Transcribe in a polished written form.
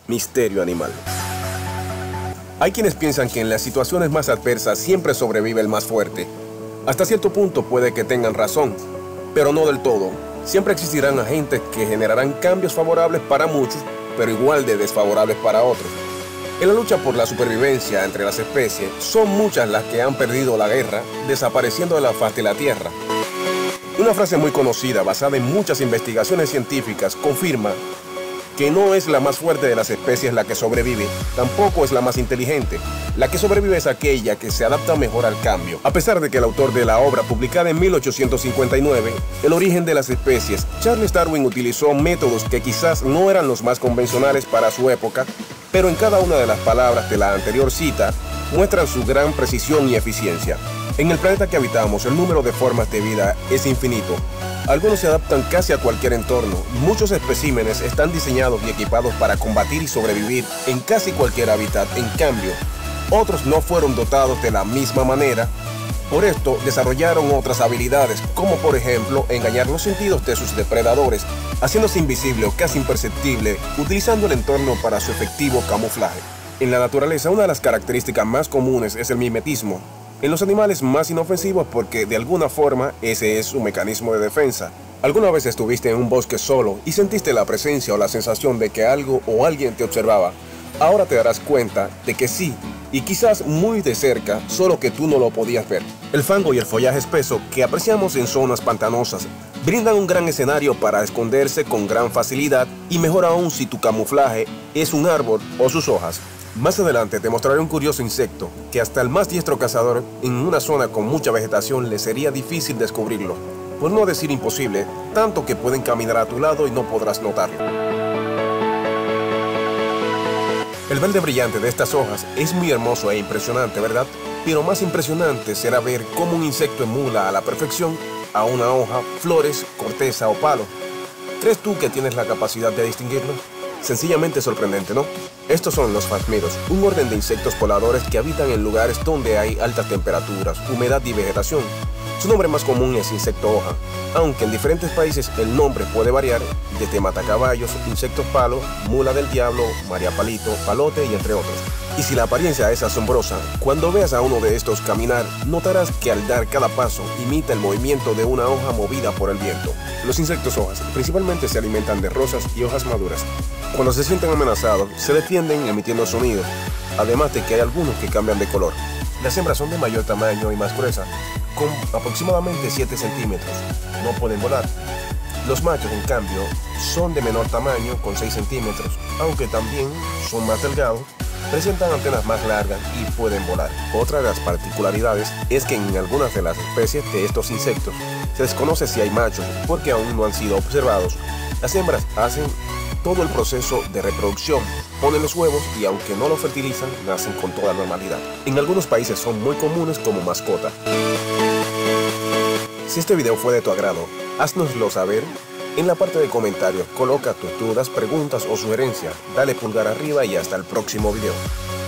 Misterio animal. Hay quienes piensan que en las situaciones más adversas siempre sobrevive el más fuerte. Hasta cierto punto puede que tengan razón, pero no del todo. Siempre existirán agentes que generarán cambios favorables para muchos, pero igual de desfavorables para otros. En la lucha por la supervivencia entre las especies, son muchas las que han perdido la guerra, desapareciendo de la faz de la Tierra. Una frase muy conocida, basada en muchas investigaciones científicas, confirma que no es la más fuerte de las especies la que sobrevive, tampoco es la más inteligente. La que sobrevive es aquella que se adapta mejor al cambio. A pesar de que el autor de la obra, publicada en 1859, El origen de las especies, Charles Darwin utilizó métodos que quizás no eran los más convencionales para su época, pero en cada una de las palabras de la anterior cita muestran su gran precisión y eficiencia. En el planeta que habitamos, el número de formas de vida es infinito. Algunos se adaptan casi a cualquier entorno. Muchos especímenes están diseñados y equipados para combatir y sobrevivir en casi cualquier hábitat. En cambio, otros no fueron dotados de la misma manera. Por esto, desarrollaron otras habilidades, como por ejemplo, engañar los sentidos de sus depredadores, haciéndose invisible o casi imperceptible, utilizando el entorno para su efectivo camuflaje. En la naturaleza, una de las características más comunes es el mimetismo. En los animales más inofensivos porque de alguna forma ese es su mecanismo de defensa. ¿Alguna vez estuviste en un bosque solo y sentiste la presencia o la sensación de que algo o alguien te observaba? Ahora te darás cuenta de que sí, y quizás muy de cerca, solo que tú no lo podías ver. El fango y el follaje espeso que apreciamos en zonas pantanosas brindan un gran escenario para esconderse con gran facilidad y mejor aún si tu camuflaje es un árbol o sus hojas. Más adelante te mostraré un curioso insecto que hasta el más diestro cazador en una zona con mucha vegetación le sería difícil descubrirlo, por no decir imposible, tanto que pueden caminar a tu lado y no podrás notarlo. El verde brillante de estas hojas es muy hermoso e impresionante, ¿verdad? Pero más impresionante será ver cómo un insecto emula a la perfección a una hoja, flores, corteza o palo. ¿Crees tú que tienes la capacidad de distinguirlo? Sencillamente sorprendente, ¿no? Estos son los phasmidos, un orden de insectos voladores que habitan en lugares donde hay altas temperaturas, humedad y vegetación. Su nombre más común es insecto hoja, aunque en diferentes países el nombre puede variar desde matacaballos, insectos palo, mula del diablo, maría palito, palote y entre otros. Y si la apariencia es asombrosa, cuando veas a uno de estos caminar, notarás que al dar cada paso imita el movimiento de una hoja movida por el viento. Los insectos hojas principalmente se alimentan de rosas y hojas maduras. Cuando se sienten amenazados, se defienden emitiendo sonidos, además de que hay algunos que cambian de color. Las hembras son de mayor tamaño y más gruesas, con aproximadamente 7 centímetros. No pueden volar. Los machos, en cambio, son de menor tamaño, con 6 centímetros, aunque también son más delgados, presentan antenas más largas y pueden volar. Otra de las particularidades es que en algunas de las especies de estos insectos se desconoce si hay machos porque aún no han sido observados. Las hembras hacen todo el proceso de reproducción, ponen los huevos y aunque no los fertilizan, nacen con toda normalidad. En algunos países son muy comunes como mascota. Si este video fue de tu agrado, haznoslo saber en la parte de comentarios. Coloca tus dudas, preguntas o sugerencias. Dale pulgar arriba y hasta el próximo video.